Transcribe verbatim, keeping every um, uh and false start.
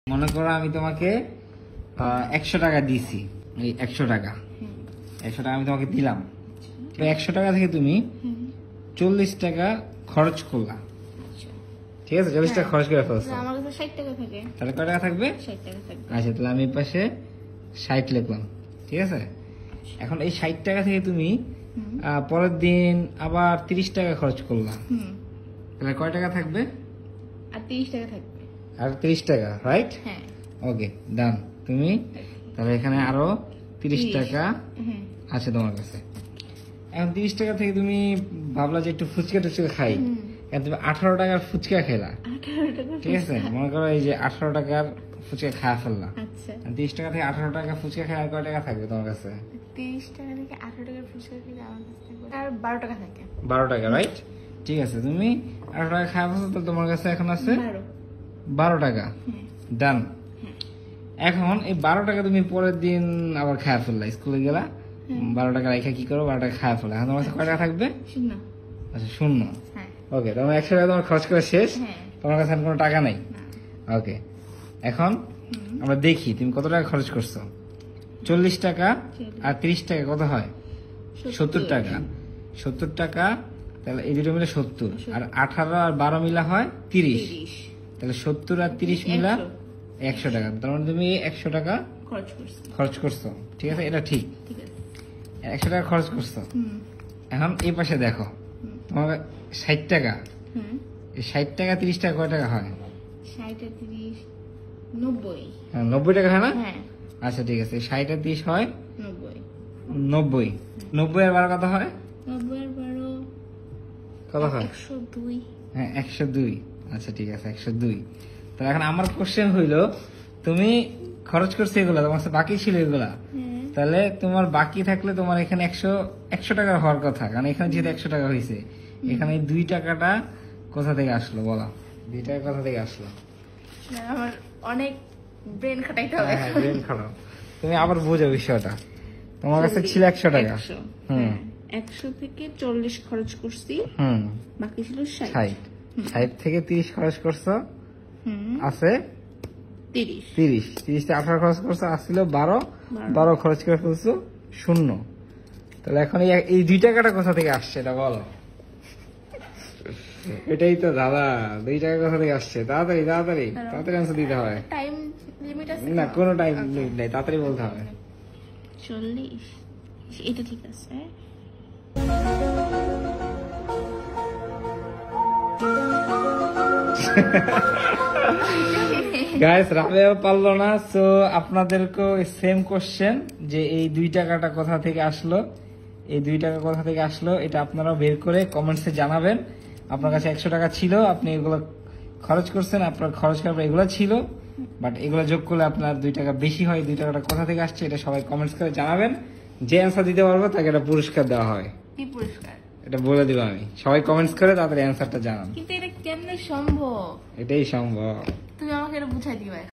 মনে করো আমি তোমাকে একশো টাকা দিছি, এই একশো টাকা একশো টাকা আমি তোমাকে দিলাম। একশো টাকা থেকে তুমি চল্লিশ টাকা খরচ করলা, ঠিক আছে? চল্লিশ টাকা খরচ করে ফেলছো, তাহলে কয় টাকা থাকবে? আচ্ছা, তাহলে আমি পাশে ষাট লিখলাম, ঠিক আছে? এখন এই ষাট টাকা থেকে তুমি পরের দিন আবার তিরিশ টাকা খরচ করলাম, তাহলে কয় টাকা থাকবে? আর তিরিশ টাকা থাকবে। আর তিরিশ টাকা, রাইট? ওকে, ডান। তুমি তাহলে এখানে আরো তিরিশ টাকা আছে তোমার কাছে। এখন তিরিশ টাকা থেকে তুমি ভাবলা যে একটু ফুচকা টুচকা খাই, তুমি আঠারো টাকার ফুচকা খেলা, ঠিক আছে? মনে করো এই যে আঠারো টাকার ফুচকা খাওয়া ফেললা, তিরিশ টাকা থেকে আঠারো টাকা ফুচকা খেয়ে আর কয় টাকা থাকবে তোমার কাছে? তিরিশ টাকা থেকে আঠারো টাকার ফুচকা খেলে আমার কাছে আর বারো টাকা থাকে। বারো টাকা, রাইট? ঠিক আছে, তুমি আঠারো টাকা খাওয়া ফেলছো, তো তোমার কাছে এখন আছে বারো টাকা। ডান। এখন এই বারো টাকা তুমি পরের দিন আবার খাওয়া ফেললা, স্কুলে গেলা, বারো টাকা রেখে কি করো? বারো টাকা খাওয়া ফেলা। এখন তোমার কাছে কয় টাকা থাকবে? শূন্য। আচ্ছা, শূন্য। ওকে, তোমার একশো টাকা তোমার খরচ করা শেষ, তোমার কাছে কোনো টাকা নাই। ওকে, এখন আমরা দেখি তুমি কত টাকা খরচ করছো। চল্লিশ টাকা আর তিরিশ টাকা কত হয়? সত্তর টাকা। সত্তর টাকা, তাহলে এই দুটো মিলে সত্তর, আর আঠারো আর বারো মিলা হয় তিরিশ, তাহলে সত্তর আর তিরিশ মিলা একশো টাকা। তার মানে তুমি একশো টাকা খরচ করছো, ঠিক আছে? এটা ঠিক, একশো টাকা খরচ করছো। এখন এই পাশে দেখো, তোমার ষাট টাকা, এই ষাট টাকা তিরিশ টাকা কয় টাকা হয়? নব্বই টাকা হয় না? আচ্ছা, ঠিক আছে, ষাট আর তিরিশ হয় নব্বই। নব্বই আর বারো কত হয়? কত হয়? হ্যাঁ, একশো দুই। আচ্ছা, ঠিক আছে, একশো দুই। তাহলে এখন আমার কোশ্চেন হইলো, তুমি খরচ করছো এগুলা, তোমার বাকি ছিল এগুলা, তাহলে তোমার বাকি থাকলে তোমার এখানে একশো একশো টাকা হওয়ার কথা, কারণ এখানে যেহেতু একশো টাকা হয়েছে, এখানে এই দুই টাকাটা কোথা থেকে আসলো বলো? দুই টাকা কোথা থেকে আসলো? আমার অনেক ব্রেন খাটাইতে হবে। হ্যাঁ, ব্রেন খাটাও। তুমি আবার বোঝো বিষয়টা। তোমার কাছে ছিল একশো টাকা, হুম, একশো থেকে চল্লিশ খরচ করছি, হুম, বাকি ছিল ষাট। ষাট থেকে তিরিশ খরচ করছো, আছে তিরিশ। তিরিশ তিরিশ থেকে আঠারো খরচ করছো, আসছিল বারো, বারো খরচ করে ফেলছো শূন্য। তাহলে এখন এই দুই টাকাটা কোথা থেকে আসছে এটা বলো? এটাই তো দাদা, দুই টাকা কোথা থেকে আসছে? তাড়াতাড়ি তাড়াতাড়ি তাড়াতাড়ি আনসার দিতে হয়। টাইম লিমিট আছে না, কোনো টাইম লিমিট নাই, তাড়াতাড়ি বলতে হবে। চল্লিশ, এটা ঠিক আছে। গাইস, রাবেও পারলো না, সো আপনাদেরকেও সেম কোশ্চেন, যে এই দুই টাকাটা কোথা থেকে আসলো, এই দুই টাকা কোথা থেকে আসলো, এটা আপনারাও বের করে কমেন্টসে জানাবেন। আপনার কাছে একশো টাকা ছিল, আপনি এগুলো খরচ করছেন, আপনার খরচ করার পর এগুলো ছিল, বাট এগুলো যোগ করলে আপনার দুই টাকা বেশি হয়। দুই টাকাটা কোথা থেকে আসছে এটা সবাই কমেন্টস করে জানাবেন। যে অ্যান্সার দিতে পারবো তাকে একটা পুরস্কার দেওয়া হয়। কি পুরস্কার? এটা বলে দিব আমি, সবাই কমেন্টস করে তাড়াতাড়ি অ্যান্সারটা জানান। কিন্তু এটা কেমনে সম্ভব? এটাই সম্ভব, তুমি আমাকে এটা বুঝাই দিবা।